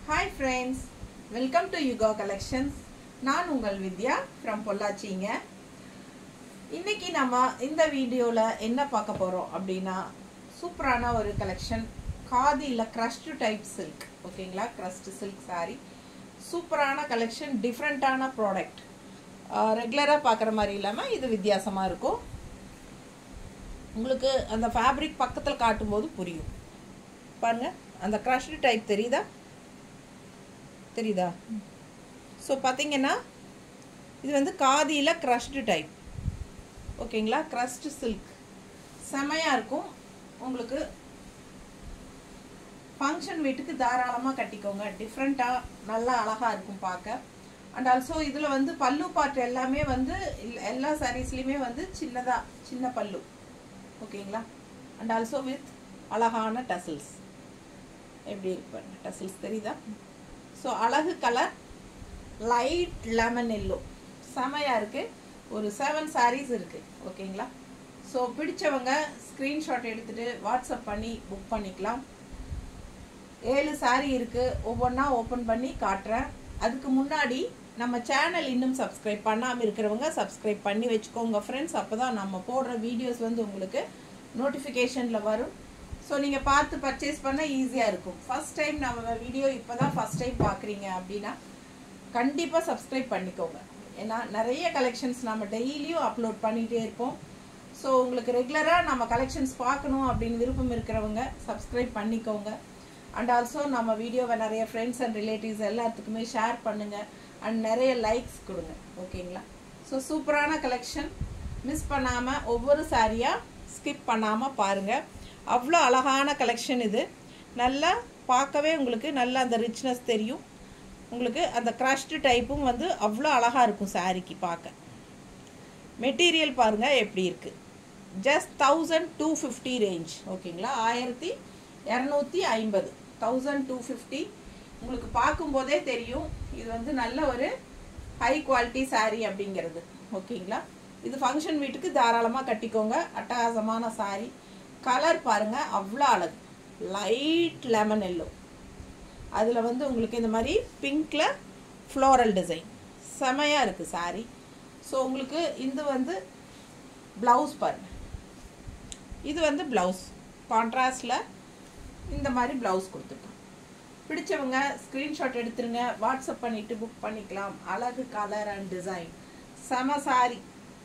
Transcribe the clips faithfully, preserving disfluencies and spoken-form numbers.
Hi friends, welcome to Yuga Collections. நான் உங்கள் வித்யா from பொள்ளாச்சிங்க. இன்னைக்கு நம்ம இந்த வீடியோல என்ன பார்க்க போறோம் அப்படினா சூப்பரான ஒரு கலெக்ஷன் காதில crushed type silk. ஓகேங்களா? crushed silk saree. சூப்பரான கலெக்ஷன், டிஃபரண்டான ப்ராடக்ட். ரெகுலரா பார்க்குற மாதிரி இல்லாம இது வித்தியாசமா இருக்கும். உங்களுக்கு அந்த ஃபேப்ரிக் பக்கத்துல காட்டும்போது புரியும். பாருங்க, அந்த crushed type தெரியுதா? தெரியுதா? ஸோ பார்த்தீங்கன்னா இது வந்து காதியில் க்ரஷ்டு டைப். ஓகேங்களா? க்ரஷ்டு சில்க் செமையாக இருக்கும். உங்களுக்கு ஃபங்க்ஷன் வீட்டுக்கு தாராளமாக கட்டிக்கோங்க. டிஃப்ரெண்ட்டாக நல்லா அழகாக இருக்கும் பார்க்க. அண்ட் ஆல்சோ இதில் வந்து பல்லு பார்ட் எல்லாமே வந்து எல்லா சாரீஸ்லேயுமே வந்து சின்னதாக சின்ன பல்லு. ஓகேங்களா? அண்ட் ஆல்சோ வித் அழகான டசில்ஸ். எப்படி இருக்கு பாருங்க, டசில்ஸ் தெரியுதா? ஸோ அழகு கலர் லைட் லெமன் எல்லோ செமையாக இருக்குது. ஒரு செவன் சாரீஸ் இருக்குது. ஓகேங்களா? ஸோ பிடிச்சவங்க ஸ்க்ரீன்ஷாட் எடுத்துகிட்டு வாட்ஸ்அப் பண்ணி புக் பண்ணிக்கலாம். ஏழு சாரீ இருக்குது. ஒவ்வொன்றா ஓப்பன் பண்ணி காட்டுறேன். அதுக்கு முன்னாடி நம்ம சேனல் இன்னும் சப்ஸ்கிரைப் பண்ணாமல் இருக்கிறவங்க சப்ஸ்கிரைப் பண்ணி வச்சுக்கோங்க ஃப்ரெண்ட்ஸ். அப்போ தான் நம்ம போடுற வீடியோஸ் வந்து உங்களுக்கு நோட்டிஃபிகேஷனில் வரும். ஸோ நீங்கள் பார்த்து பர்ச்சேஸ் பண்ண ஈஸியாக இருக்கும். ஃபஸ்ட் டைம் நம்ம வீடியோ இப்போ தான் ஃபஸ்ட் டைம் பார்க்குறீங்க அப்படின்னா கண்டிப்பாக சப்ஸ்கிரைப் பண்ணிக்கோங்க. ஏன்னா நிறைய கலெக்ஷன்ஸ் நம்ம டெய்லியும் அப்லோட் பண்ணிகிட்டே இருப்போம். ஸோ உங்களுக்கு ரெகுலராக நம்ம கலெக்ஷன்ஸ் பார்க்கணும் அப்படின்னு விருப்பம் இருக்கிறவங்க சப்ஸ்கிரைப் பண்ணிக்கோங்க. அண்ட் ஆல்சோ நம்ம வீடியோவை நிறைய ஃப்ரெண்ட்ஸ் அண்ட் ரிலேட்டிவ்ஸ் எல்லாத்துக்குமே ஷேர் பண்ணுங்கள். அண்ட் நிறைய லைக்ஸ் கொடுங்க. ஓகேங்களா? ஸோ சூப்பரான கலெக்ஷன், மிஸ் பண்ணாமல் ஒவ்வொரு சாரியாக ஸ்கிப் பண்ணாமல் பாருங்கள். அவ்வளோ அழகான கலெக்ஷன் இது. நல்லா பார்க்கவே உங்களுக்கு நல்லா அந்த ரிச்னஸ் தெரியும். உங்களுக்கு அந்த க்ரஷ்டு டைப்பும் வந்து அவ்வளோ அழகாக இருக்கும் சாரிக்கு பார்க்க. மெட்டீரியல் பாருங்கள் எப்படி இருக்குது. Just thousand two fifty range. ஓகேங்களா? ஆயிரத்தி இரநூத்தி ஐம்பது தௌசண்ட் டூ ஃபிஃப்டி. உங்களுக்கு பார்க்கும்போதே தெரியும் இது வந்து நல்ல ஒரு ஹை குவாலிட்டி சாரீ அப்படிங்கிறது. ஓகேங்களா? இது ஃபங்க்ஷன் வீட்டுக்கு தாராளமாக கட்டிக்கோங்க. அட்டகாசமான சாரீ. கலர் பாருங்க, அவ்வளோ அழகு. லைட் லெமன் எல்லோ, அதில் வந்து உங்களுக்கு இந்த மாதிரி பிங்க்ல ஃப்ளோரல் டிசைன் செமையாக இருக்குது சாரீ. ஸோ உங்களுக்கு இது வந்து ப்ளவுஸ் பாருங்க. இது வந்து ப்ளவுஸ் கான்ட்ராஸ்டில் இந்த மாதிரி ப்ளவுஸ் கொடுத்துருக்கோம். பிடிச்சவங்க ஸ்க்ரீன்ஷாட் எடுத்துருங்க, வாட்ஸ்அப் பண்ணிவிட்டு புக் பண்ணிக்கலாம். அழகு கலர் அண்ட் டிசைன் செம சாரீ.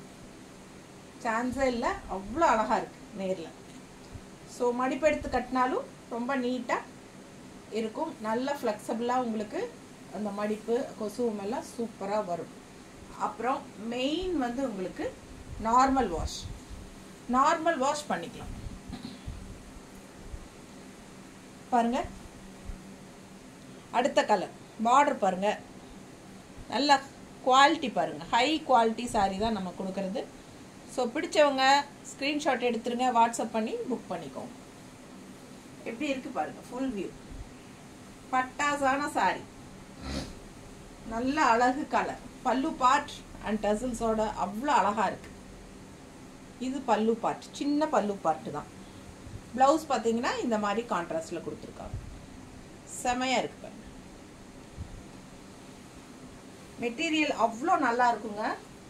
சான்ஸே இல்லை, அவ்வளோ அழகாக இருக்குது நேரில். ஸோ மடிப்பெடுத்து கட்டினாலும் ரொம்ப நீட்டாக இருக்கும். நல்ல ஃப்ளெக்சிபிளாக உங்களுக்கு அந்த மடிப்பு கொசுவும் எல்லாம் சூப்பராக வரும். அப்புறம் மெயின் வந்து உங்களுக்கு நார்மல் வாஷ் நார்மல் வாஷ் பண்ணிக்கலாம். பாருங்க, அடுத்த கலர் பார்டர் பாருங்க, நல்ல குவாலிட்டி பாருங்க. ஹை குவாலிட்டி சாரீ தான் நம்ம கொடுக்கறது. ஸோ பிடிச்சவங்க ஸ்க்ரீன்ஷாட் எடுத்துருங்க, வாட்ஸ்அப் பண்ணி புக் பண்ணிக்கோங்க. எப்படி இருக்குது பாருங்கள், ஃபுல் வியூ. பட்டாசான சாரீ, நல்ல அழகு கலர். பல்லு பார்ட் அண்ட் டசில்ஸோட அவ்வளோ அழகாக இருக்குது. இது பல்லு பார்ட், சின்ன பல்லு பார்ட்டு தான். ப்ளவுஸ் பார்த்தீங்கன்னா இந்த மாதிரி கான்ட்ராஸ்டில் கொடுத்துருக்காங்க. செமையாக இருக்குது பாருங்க. மெட்டீரியல் அவ்வளோ நல்லா இருக்குங்க.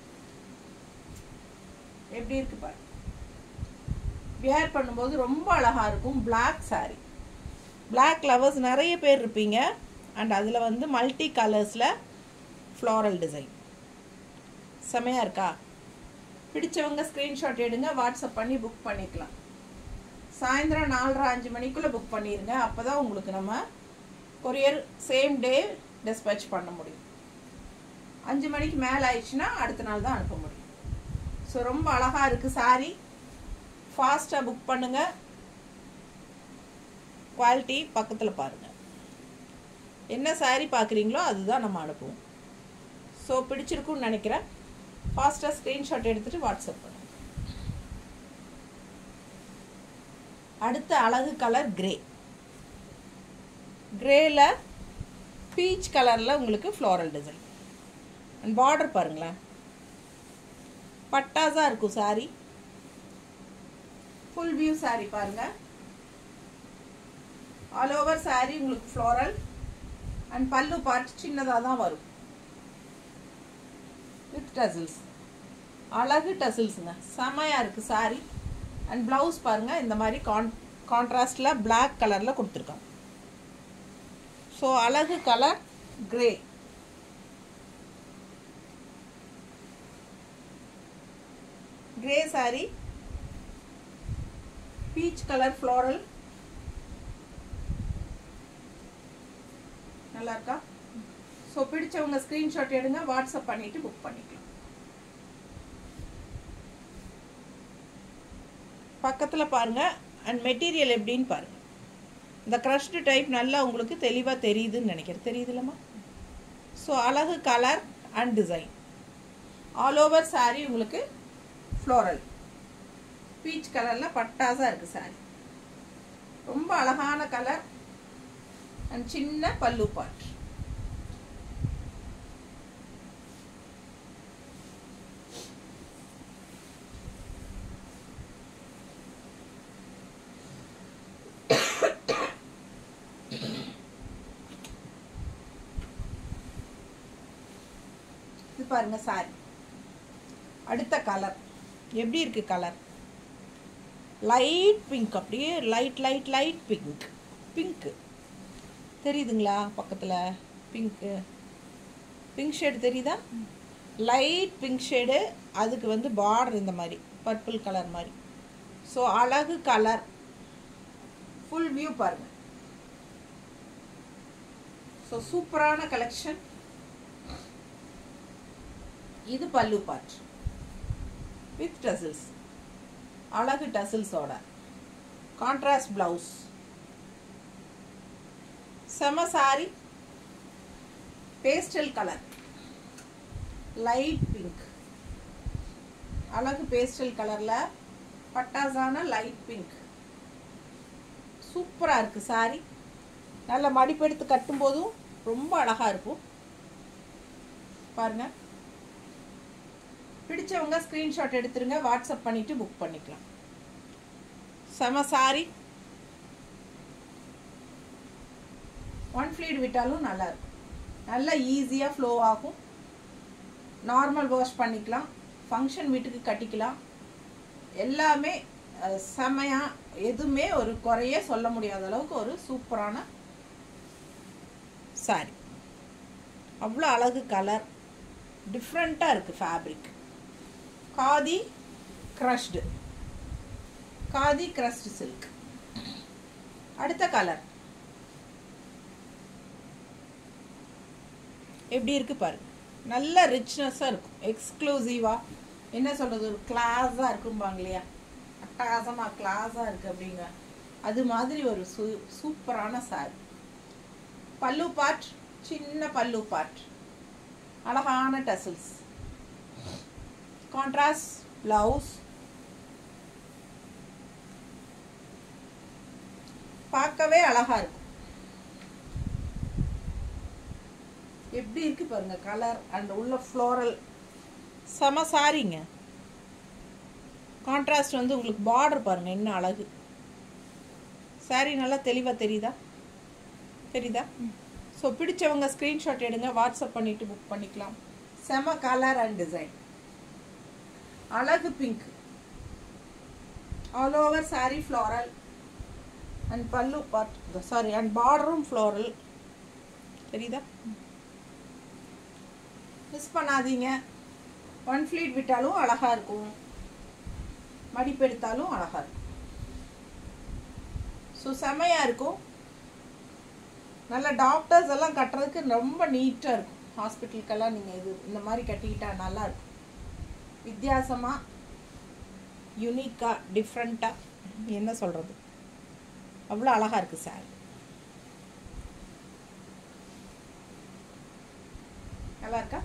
எப்படி இருக்கு பாருங்க. வியர் பண்ணும்போது ரொம்ப அழகா இருக்கும். பிளாக் சாரி, பிளாக் லவர்ஸ் நிறைய பேர் இருப்பீங்க. அண்ட் அதில் வந்து மல்டி கலர்ஸில் ஃப்ளாரல் டிசைன் செமையாக இருக்கா? பிடிச்சவங்க ஸ்க்ரீன்ஷாட் எடுங்க, வாட்ஸ்அப் பண்ணி புக் பண்ணிக்கலாம். சாயந்தரம் நாலரை அஞ்சு மணிக்குள்ளே புக் பண்ணிடுங்க. அப்போ தான் உங்களுக்கு நம்ம கொரியர் சேம் டே டிஸ்பேச் பண்ண முடியும். அஞ்சு மணிக்கு மேலே ஆயிடுச்சுன்னா அடுத்த நாள் தான் அனுப்ப முடியும். ஸோ ரொம்ப அழகாக இருக்குது சாரீ. ஃபாஸ்ட்டாக புக் பண்ணுங்கள். குவாலிட்டி பக்கத்தில் பாருங்கள். என்ன சாரீ பார்க்குறீங்களோ அதுதான் நம்ம அனுப்புவோம். ஸோ பிடிச்சிருக்குன்னு நினைக்கிறேன். ஃபாஸ்ட்டாக ஸ்க்ரீன்ஷாட் எடுத்துகிட்டு வாட்ஸ்அப் பண்ணுங்கள். அடுத்த அழகு கலர் கிரே. கிரேல பீச் கலரில் உங்களுக்கு ஃப்ளோரல் டிசைன் அண்ட் பார்டர் பாருங்களேன். பட்டாசா இருக்கும் சாரி. ஃபுல் வியூ சாரி பாருங்க. ஆல் ஓவர் சாரி உங்களுக்கு ஃப்ளோரல் அண்ட் பல்லு பார்ட் சின்னதாக தான் வரும் வித் டசில்ஸ். அழகு டசில்ஸுங்க, செமையாக இருக்குது சாரி. அண்ட் ப்ளவுஸ் பாருங்கள் இந்த மாதிரி கான் கான்ட்ராஸ்டில் பிளாக் கலரில் கொடுத்துருக்காங்க. ஸோ அழகு colour grey. Grey sari, peach colour floral. நல்லா இருக்கா? ஸோ பிடிச்சவங்க ஸ்க்ரீன்ஷாட் எடுங்க, வாட்ஸ்அப் பண்ணிட்டு புக் பண்ணிக்கலாம். பக்கத்தில் பாருங்க. அண்ட் மெட்டீரியல் எப்படின்னு பாருங்க. இந்த க்ரஷ்டு டைப் நல்லா உங்களுக்கு தெளிவாக தெரியுதுன்னு நினைக்கிறேன். தெரியுதுல்லம்மா? ஸோ அழகு colour and design. All over sari உங்களுக்கு ஃப்ளோரல் பீச் கலரில் பட்டாஸாக இருக்குது சாரி. ரொம்ப அழகான கலர் அண்ட் சின்ன பல்லு பார்ட். இது பாருங்க சாரி. அடுத்த கலர் எப்படி இருக்கு? கலர் லைட் பிங்க், அப்படியே லைட் லைட் லைட் பிங்க். பிங்க்கு தெரியுதுங்களா? பக்கத்தில் பிங்க்கு பிங்க் ஷேடு தெரியுதா? Light pink shade. அதுக்கு வந்து பார்டர் இந்த மாதிரி பர்பிள் கலர் மாதிரி. ஸோ அழகு கலர். ஃபுல் வியூ பாருங்க. ஸோ சூப்பரான கலெக்ஷன். இது பல்லு பார்ட் வித் டசில்ஸ். அழகு டசில்ஸோட கான்ட்ராஸ்ட் பிளவுஸ். செம sari. Pastel colour light pink. அழகு பேஸ்டல் கலர்ல பட்டாசான லைட் பிங்க். சூப்பரா இருக்கு சாரி. நல்ல மடிப்பெடுத்து கட்டும் போதும் ரொம்ப அழகா இருக்கும் பாருங்க. பிடிச்சவங்க ஸ்க்ரீன்ஷாட் எடுத்துருங்க, வாட்ஸ்அப் பண்ணிட்டு புக் பண்ணிக்கலாம். செம சாரி. ஒன் ஃப்ளீட் விட்டாலும் நல்லா இருக்கும். நல்லா ஈஸியாக ஃப்ளோ ஆகும். நார்மல் வாஷ் பண்ணிக்கலாம், ஃபங்க்ஷன் வீட்டுக்கு கட்டிக்கலாம். எல்லாமே செமையாக, எதுவுமே ஒரு குறைய சொல்ல முடியாத அளவுக்கு ஒரு சூப்பரான சாரி. அவ்வளோ அழகு கலர். டிஃப்ரெண்ட்டாக இருக்குது fabric. Khadi crushed, khadi crushed silk. அடுத்த கலர் எப்படி இருக்கு பாருங்க. நல்ல ரிச்னஸாக இருக்கும், எக்ஸ்க்ளூசிவாக. என்ன சொல்கிறது, ஒரு கிளாஸாக இருக்கும்பாங்க இல்லையா, அட்டகாசமாக கிளாஸாக இருக்குது அப்படிங்க. அது மாதிரி ஒரு சூ சூப்பரான சாரி. பல்லு பார்ட் சின்ன பல்லு பார்ட், அழகான டசில்ஸ், கான்ட்ராஸ்ட் பிளவுஸ். பார்க்கவே அழகா இருக்கும். எப்படி இருக்கு பாருங்க கலர் அண்ட் உள்ள ஃப்ளோரல். செம சாரிங்க. கான்ட்ராஸ்ட் வந்து உங்களுக்கு பார்டர் பாருங்க என்ன அழகு. சாரி நல்லா தெளிவா தெரியுதா? தெரியுதா? ஸோ பிடிச்சவங்க ஸ்க்ரீன்ஷாட் எடுங்க, வாட்ஸ்அப் பண்ணிட்டு புக் பண்ணிக்கலாம். செம கலர் அண்ட் டிசைன். அழகு pink. All over sari floral and பல்லு பார்ட், சாரி அண்ட் பார்டரும் ஃப்ளோரல். தெரியுதா? மிஸ் பண்ணாதீங்க. ஒன் ஃப்ளீட் விட்டாலும் அழகா இருக்கும், மடிப்பெடுத்தாலும் அழகா இருக்கும். ஸோ செமையா இருக்கும். நல்ல டாக்டர்ஸ் எல்லாம் கட்டுறதுக்கு ரொம்ப நீட்டாக இருக்கும். ஹாஸ்பிட்டலுக்கெல்லாம் நீங்கள் இது இந்த மாதிரி கட்டிக்கிட்டா நல்லா இருக்கும். வித்தியாசமாக, யூனிக்காக, டிஃப்ரெண்ட்டாக, என்ன சொல்கிறது, அவ்வளோ அழகாக இருக்குது சார். நல்லா இருக்கா?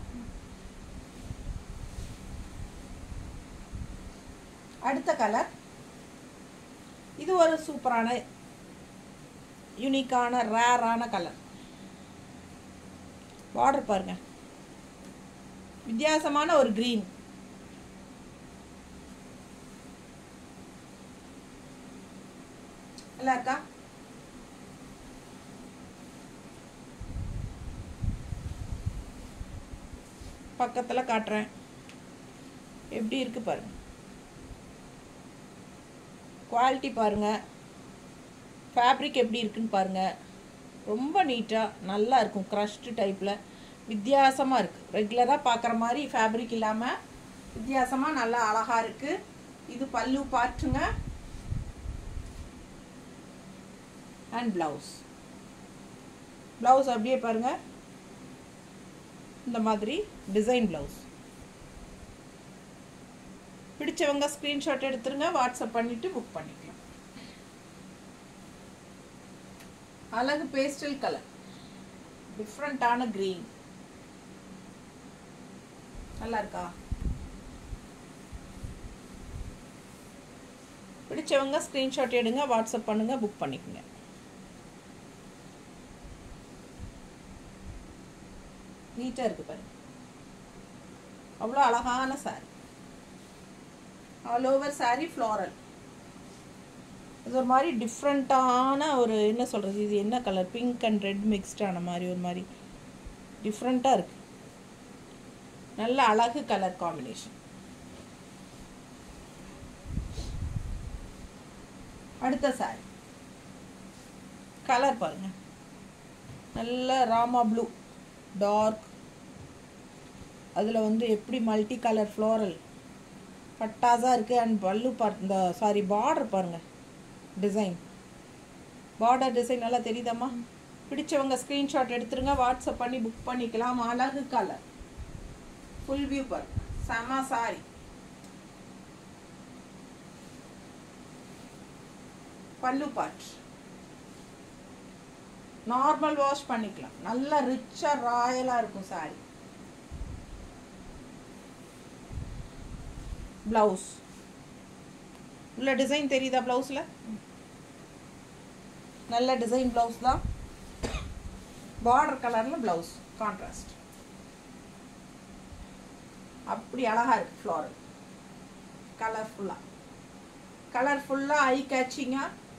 அடுத்த கலர் இது ஒரு சூப்பரான யூனிக்கான ரேரான கலர். பார்டர் பாருங்க, வித்தியாசமான ஒரு கிரீன். நல்லா இருக்கா? பக்கத்தில் காட்டுறேன், எப்படி இருக்கு பாருங்க. குவாலிட்டி பாருங்க, ஃபேப்ரிக் எப்படி இருக்குன்னு பாருங்க. ரொம்ப நீட்டாக நல்லா இருக்கும். க்ரஷ்டு டைப்பில் வித்தியாசமாக இருக்குது. ரெகுலராக பார்க்குற மாதிரி ஃபேப்ரிக் இல்லாமல் வித்தியாசமாக நல்லா அழகாக இருக்குது. இது பல்லு பார்ட்டுங்க. அண்ட் ப்ளவுஸ் ப்ளவுஸ் அப்படியே பாருங்க, இந்த மாதிரி டிசைன் ப்ளவுஸ். பிடிச்சவங்க ஸ்க்ரீன்ஷாட் எடுத்துருங்க, வாட்ஸ்அப் பண்ணிட்டு புக் பண்ணிக்கலாம். அழகு பேஸ்டல் கலர், டிஃப்ரெண்டான கிரீன். நல்லா இருக்கா? பிடிச்சவங்க ஸ்க்ரீன்ஷாட் எடுங்க, வாட்ஸ்அப் பண்ணுங்க, புக் பண்ணிக்கோங்க. நீட்டாக இருக்கு பாருங்க, அவ்வளோ அழகான sari. All over sari floral. இது ஒரு மாதிரி டிஃப்ரெண்ட்டான ஒரு என்ன சொல்கிறது, இது என்ன கலர், பிங்க் அண்ட் ரெட் மிக்ஸ்டான மாதிரி ஒரு மாதிரி டிஃப்ரெண்ட்டாக இருக்குது. நல்ல அழகு கலர் காம்பினேஷன். அடுத்த சாரி கலர் பாருங்க, நல்ல ராமா ப்ளூ டார்க். அதில் வந்து எப்படி மல்டி கலர் ஃப்ளோரல் பட்டாஸாக இருக்குது. அண்ட் பல்லு பார் இந்த சாரி பார்டர் பாருங்கள், டிசைன் பார்டர் டிசைன் நல்லா தெரியுதாம்மா? பிடிச்சவங்க ஸ்க்ரீன்ஷாட் எடுத்துருங்க, வாட்ஸ்அப் பண்ணி புக் பண்ணிக்கலாம். அழகு கலர் ஃபுல் வியூ பாருங்க, செம சாரி. பல்லு பார்ட் நார்மல் வாஷ் பண்ணிக்கலாம். நல்லா ரிச்சா ராயலா இருக்கும் சாரி. பிளவுஸ் உள்ள டிசைன் தெரியுதா? பிளவுஸ்ல நல்ல டிசைன் பிளவுஸ் தான். பார்டர் கலர்ல பிளவுஸ் கான்ட்ராஸ்ட், அப்படி அழகா இருக்கு. ஃப்ளோரல் கலர்ஃபுல்லா கலர்ஃபுல்லா ஐ கேச்சிங்கா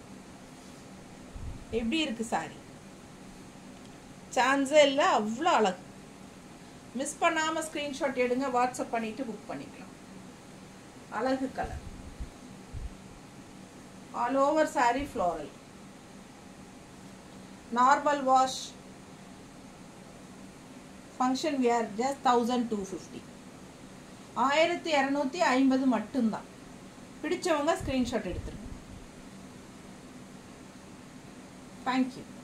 எப்படி இருக்கு சாரி? சான்ஸே இல்லை, அவ்வளோ அழகு. மிஸ் பண்ணாம ஸ்கிரீன்ஷாட் எடுங்க, வாட்ஸ்அப் பண்ணிட்டு புக் பண்ணிக்கலாம். அழகு colour, all over sari floral. Normal wash, function wear just thousand two fifty. ஆயிரத்தி இரநூத்தி ஐம்பது மட்டும்தான். பிடிச்சவங்க ஸ்கிரீன்ஷாட் எடுத்துருங்க. தேங்க்யூ.